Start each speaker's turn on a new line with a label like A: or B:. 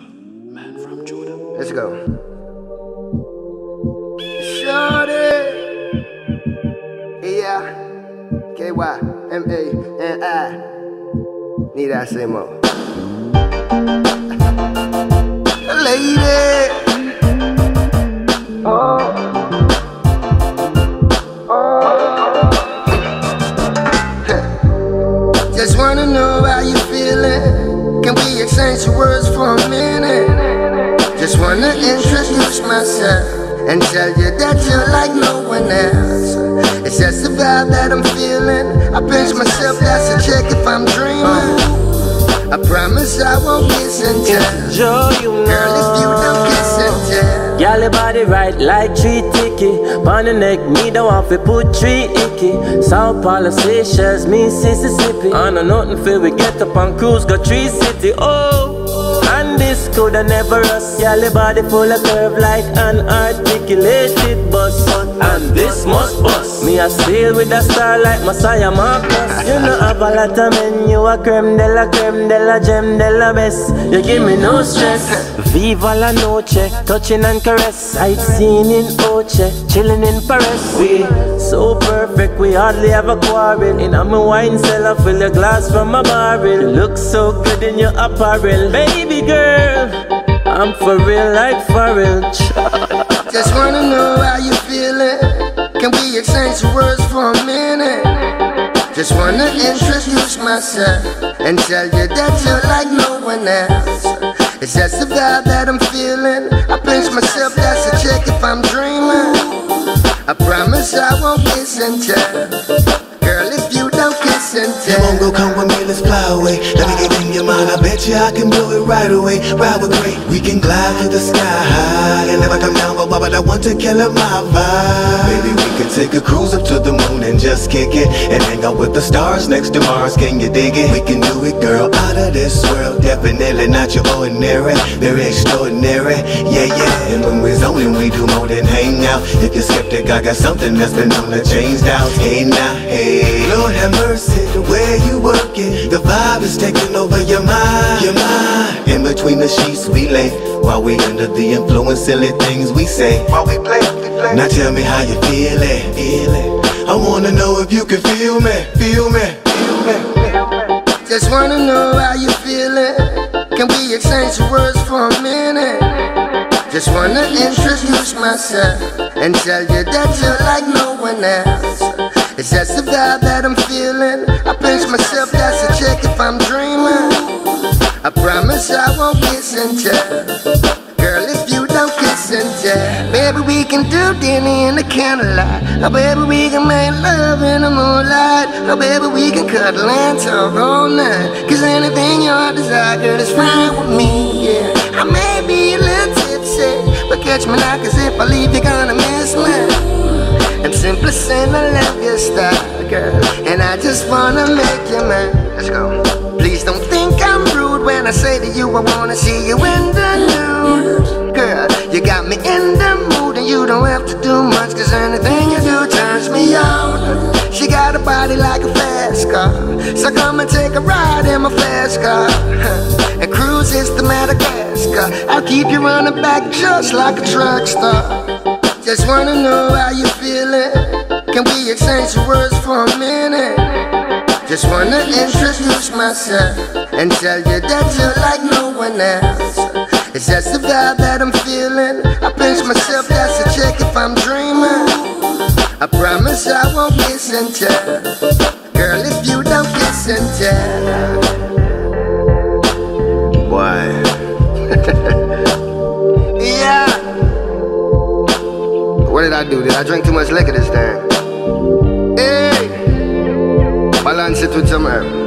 A: Man from Judah.
B: Let's go. Shorty. Yeah. K-Y-M-A-N-I. Need I say more? Lady. Just wanna know how you feeling. Can we exchange some words for a minute? Just wanna introduce myself and tell you that you're like no one else. It's just the vibe that I'm feeling. I pinch myself, that's a check if I'm dreaming. I promise I won't kiss and tell.
C: Joe, you know.
B: Girl, if you don't kiss and tell.
C: Girl, your body right like 3 ticky. On the neck, me don't want to put 3 icky. South Paulo, Seychelles, me Mississippi. On a nothing feel we get up and cruise, go 3 city. Oh, and this coulda never us. Girl, your body full of curve like an articulated bus. And this must bust. Me a sail with a star like Messiah Marcus. You know have a lot of men, you a creme de la gem de la best. You give me no stress. Viva la noche, touching and caress. Sightseeing in Oche, chilling in Paris. We so perfect, we hardly have a quarrel. In a wine cellar, fill your glass from a barrel. Look so good in your apparel, baby girl. I'm for real like Pharrell.
B: Just wanna know how you feeling. Can we exchange some words for a minute? Just wanna introduce myself and tell you that you're like no one else. It's just the vibe that I'm feeling. I pinch myself, that's a check if I'm dreaming. I promise I won't kiss and tell. Girl, if you don't kiss and tell.
D: Come on, go come with me, let's fly away. Let me get in your mind, I bet you I can blow it right away. Ride with me, we can glide to the sky and never come down, but I want to kill my vibe. Baby, we can take a cruise up to the moon and just kick it and hang out with the stars next to Mars. Can you dig it? We can do it, girl, out of this world. Definitely not your ordinary, very extraordinary. Yeah, yeah. And when we're zoning, we do more than hang out. If you're skeptic, I got something that's been known to change now. Hey now, hey. Lord have mercy, the way you work it, the vibe is taking over your mind. Your mind. In between the sheets we lay, while we under the influence, silly things we say. While we play. Now tell me how you feel it. I wanna know if you can feel me.
B: Just wanna know how you feeling. Can we exchange some words for a minute? Just wanna introduce myself and tell you that you're like no one else. It's just the vibe that I'm feeling. I pinch myself, that's a check if I'm dreaming. I promise I won't kiss and tell. Girl, if you don't kiss and tell. Baby, we can do dinner in the candlelight. Oh, baby, we can make love in the moonlight. Oh, baby, we can cuddle and talk all night. Cause anything your heart desire, girl, is fine with me, yeah. I may be a little tipsy, but catch me now, cause if I leave, you're gonna miss me. I'm simply saying I love your style, girl, and I just wanna make you mine. Let's go. Please don't think I'm rude when I say to you I wanna see you in the nude. Girl, you got me in the mood and you don't have to do much, cause anything you do turns me on. She got a body like a fast car, so come and take a ride in my fast car. And cruise is the Madagascar. I'll keep you running back just like a truck star. Just wanna know how you feeling. Can we exchange some words for a minute? Just wanna introduce myself and tell you that you're like no one else. It's just the vibe that I'm feeling. I pinch myself, that's a check if I'm dreaming. I promise I won't kiss and tell. Girl, if you don't kiss and tell.
A: Boy.
B: Yeah. What did I do? Did I drink too much liquor this time? Hey, balance it with some herb.